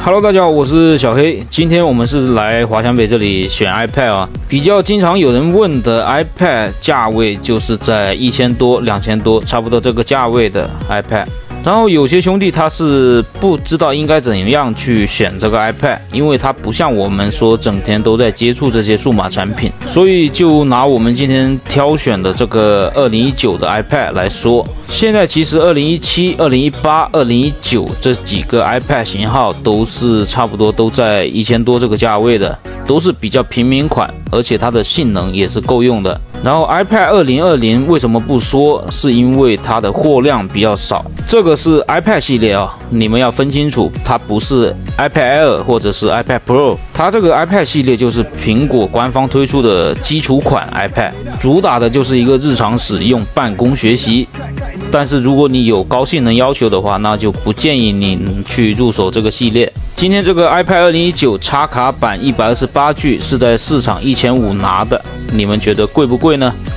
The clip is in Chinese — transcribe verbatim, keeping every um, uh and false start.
Hello， 大家好，我是小黑。今天我们是来华强北这里选 iPad 啊。比较经常有人问的 iPad 价位就是在一千多、两千多，差不多这个价位的 iPad。然后有些兄弟他是不知道应该怎样去选这个 iPad， 因为他不像我们说整天都在接触这些数码产品，所以就拿我们今天挑选的这个二零一九的 iPad 来说。现在其实二零一七、二零一八、二零一九这几个 iPad 型号都是差不多都在一千多这个价位的，都是比较平民款，而且它的性能也是够用的。然后 iPad 二零二零为什么不说？是因为它的货量比较少。这个是 iPad 系列啊，你们要分清楚，它不是 iPad Air 或者是 iPad Pro， 它这个 iPad 系列就是苹果官方推出的基础款 iPad， 主打的就是一个日常使用、办公学习。但是如果你有高性能要求的话，那就不建议你去入手这个系列。今天这个 iPad 二零一九插卡版 一百二十八 G 是在市场一千五拿的，你们觉得贵不贵呢？